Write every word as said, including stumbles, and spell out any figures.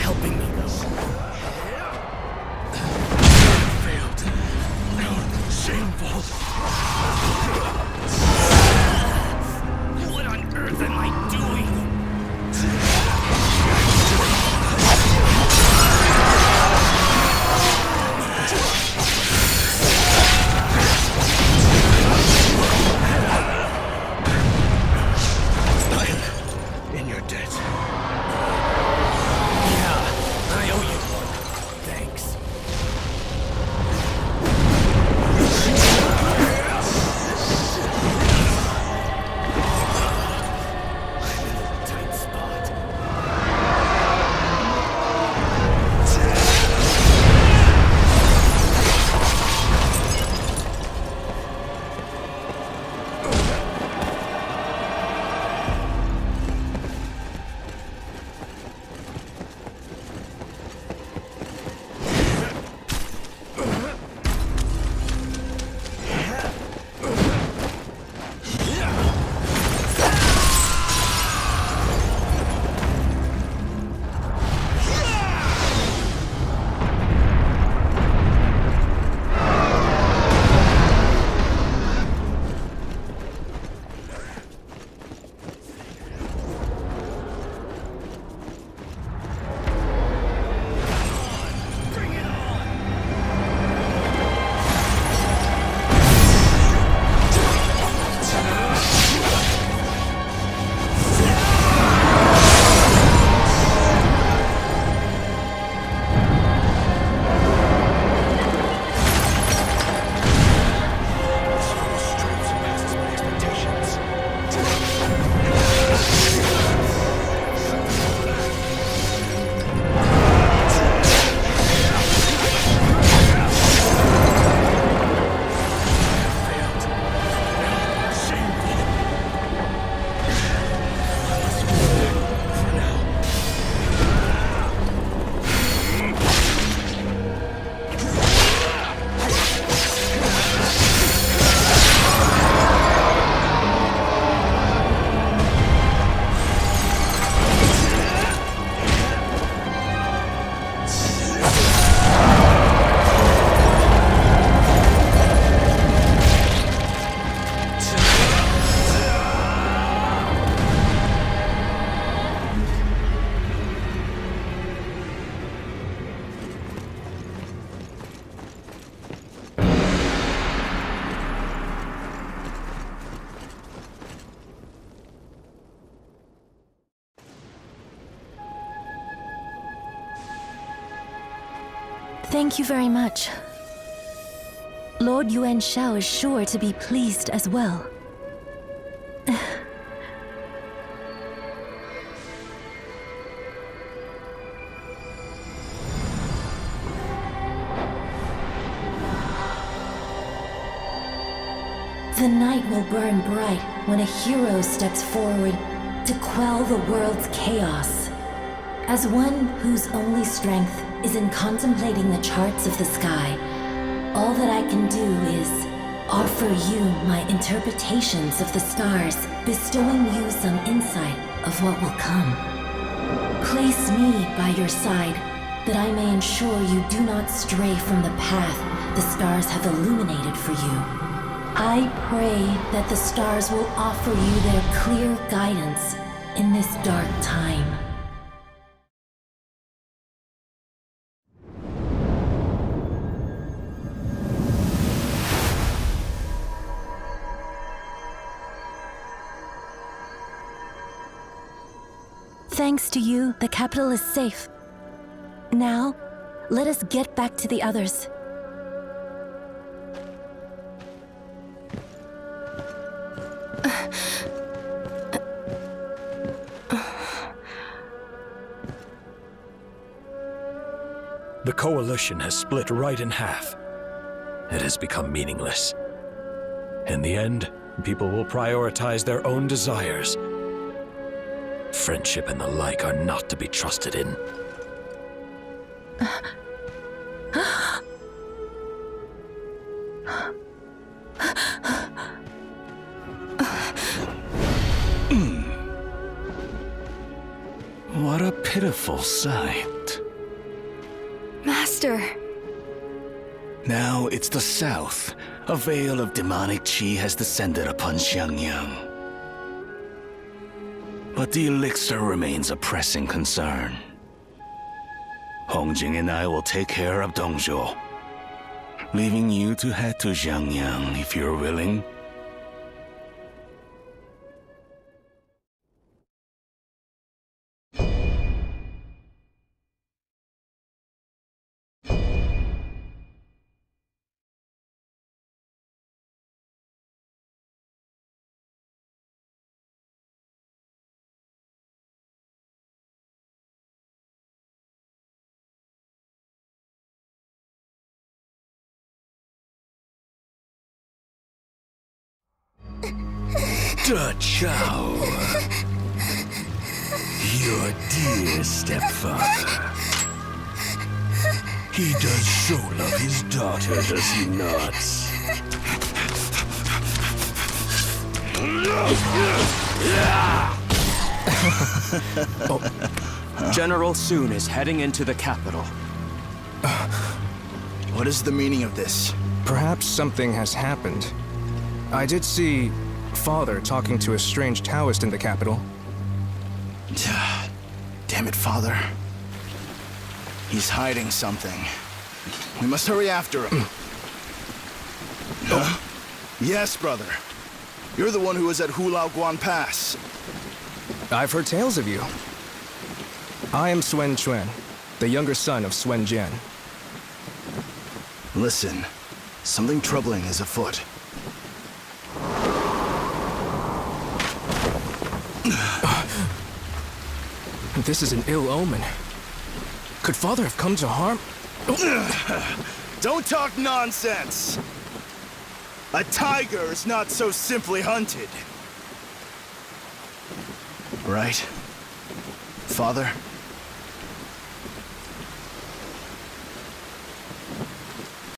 helping me, though. Failed. How shameful. What on earth am I doing? In your debt. Yeah, I owe you one. Thanks. I'm in a tight spot. Thank you very much. Lord Yuan Shao is sure to be pleased as well. The night will burn bright when a hero steps forward to quell the world's chaos. As one whose only strength is in contemplating the charts of the sky, all that I can do is offer you my interpretations of the stars, bestowing you some insight of what will come. Place me by your side, that I may ensure you do not stray from the path the stars have illuminated for you. I pray that the stars will offer you their clear guidance in this dark time. Thanks to you, the capital is safe. Now, let us get back to the others. The Coalition has split right in half. It has become meaningless. In the end, people will prioritize their own desires. Friendship and the like are not to be trusted in. What a pitiful sight. Master! Now it's the south. A veil of demonic chi has descended upon Xiangyang. But the elixir remains a pressing concern. Hongjing and I will take care of Dongzhou, leaving you to head to Xiangyang if you're willing. Da Chao, your dear stepfather. He does so love his daughter, does he not? Oh. General Sun is heading into the capital. What is the meaning of this? Perhaps something has happened. I did see Father talking to a strange Taoist in the capital. Damn it, Father. He's hiding something. We must hurry after him. Huh? Yes, brother. You're the one who was at Hulao Guan Pass. I've heard tales of you. I am Suen Chuan, the younger son of Suen Jian. Listen, something troubling is afoot. This is an ill omen. Could Father have come to harm? Don't talk nonsense! A tiger is not so simply hunted. Right? Father?